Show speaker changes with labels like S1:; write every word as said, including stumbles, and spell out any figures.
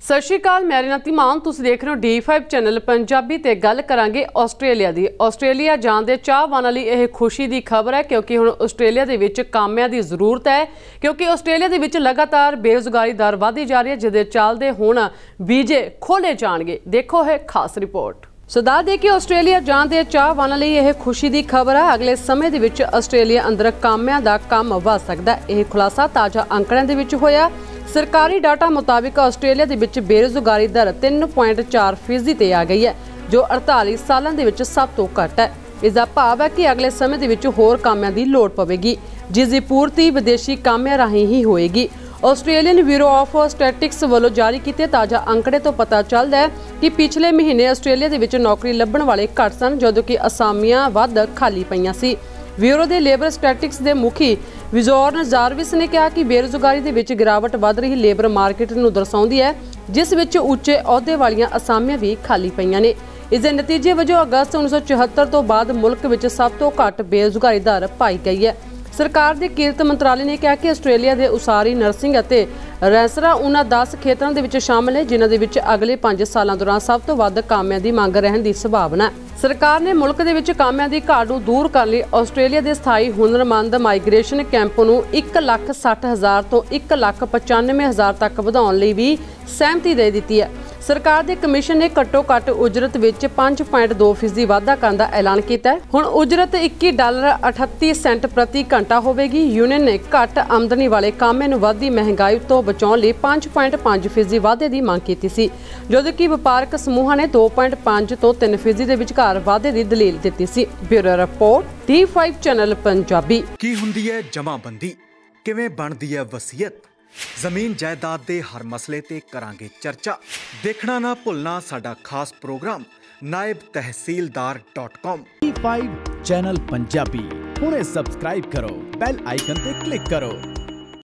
S1: सत श्री अकाल, मैं रीना धीमान, तुसीं देख रहे हो डी फाइव चैनल पंजाबी ते गल करांगे आस्ट्रेलिया दी। आस्ट्रेलिया जाण दे चाहवानां लई यह खुशी की खबर है क्योंकि हुण आस्ट्रेलिया दे विच कामिਆਂ की जरूरत है क्योंकि आस्ट्रेलिया दे विच लगातार बेरोजगारी दर वधदी जा रही है, जिहदे चलदे हुण वीजे खोले जाणगे। देखो है खास रिपोर्ट। सदा दे कि आस्ट्रेलिया जाण दे चाहवानां लई यह खुशी की खबर है। अगले समय दे विच आस्ट्रेलिया अंदर कामिਆਂ दा काम वध सकदा है। यह खुलासा ताज़ा अंकड़िਆਂ दे विच होया। सरकारी डाटा मुताबिक आस्ट्रेलिया दे विच बेरोजगारी दर तीन पॉइंट चार फीसदी ते आ गई है, जो अड़ताली सालों के विच सब तो घट है। इसका भाव है कि अगले समय दे विच होर कामिਆਂ ਦੀ लोड़ पवेगी, जिसकी पूर्ति विदेशी कामिਆਂ राहीं ही होएगी। आस्ट्रेलियन ब्यूरो ऑफ स्टैटिस्टिक्स वालों जारी किए ताज़ा अंकड़े तो पता चलता है कि पिछले महीने आस्ट्रेलिया दे विच नौकरी लभण वाले घट सन, जदों कि असामियां वध खाली पईयां सी। ब्यूरो के लेबर स्टैटिस्टिक्स के मुखी विजोर्न जारविस ने कहा कि बेरोजगारी के विच गिरावट वध रही लेबर मार्केट नूं दर्शाउंदी है, जिस विच उच्चे अहुदे वालियां असामियां भी खाली पईयां ने। इसके नतीजे वजों अगस्त उन्नीस सौ चौहत्तर तो बाद मुल्क विच सब तो घट बेरोजगारी दर पाई गई है। सरकार के किरत मंत्रालय ने कहा कि आस्ट्रेलिया के उसारी, नर्सिंग और रैसरा उन्हां दस खेतरां दे विच शामिल है जिन्हां दे विच अगले पांच सालों दौरान सब तो वध कामिਆਂ ਦੀ ਮੰਗ रहने की संभावना है। सरकार ने मुल्क दे विच कामिਆਂ ਦੀ घाट ਨੂੰ दूर करने ਲਈ ਆਸਟ੍ਰੇਲੀਆ ਦੇ ਸਥਾਈ ਹੁਨਰਮੰਦ ਮਾਈਗ੍ਰੇਸ਼ਨ ਕੈਂਪ ਨੂੰ एक ਲੱਖ सठ हज़ार तो एक ਲੱਖ पचानवे हज़ार तक ਵਧਾਉਣ ਲਈ भी सहमति दे दी है। सरकार के कमीशन ने घट्टो घट उजरत विच पाँच पॉइंट दो फीसदी वाधा करने का ऐलान किया है। हुण उजरत इक्की डॉलर अठत्ती सेंट प्रति घंटा होगी। यूनियन ने घट आमदनी वाले कामे नूं वधदी महंगाई तो बचाउण लई पाँच पॉइंट पाँच फीसदी वाधे की मांग की सी, जदों कि वपारक समूहां ने दो पॉइंट पाँच तो तीन फीसदी के विचकार वाधे की दलील दी सी। Bureau report D five channel Punjabi.
S2: की हुंदी है जमाबंदी, किवें बनदी है वसीयत, जमीन जायदाद के हर मसले ते करांगे चर्चा। देखना ना भुलना साडा खास programme Naib Tehsildar dot com.
S3: D five channel Punjabi हुणे सब्सक्राइब करो, बेल आइकन ते क्लिक करो।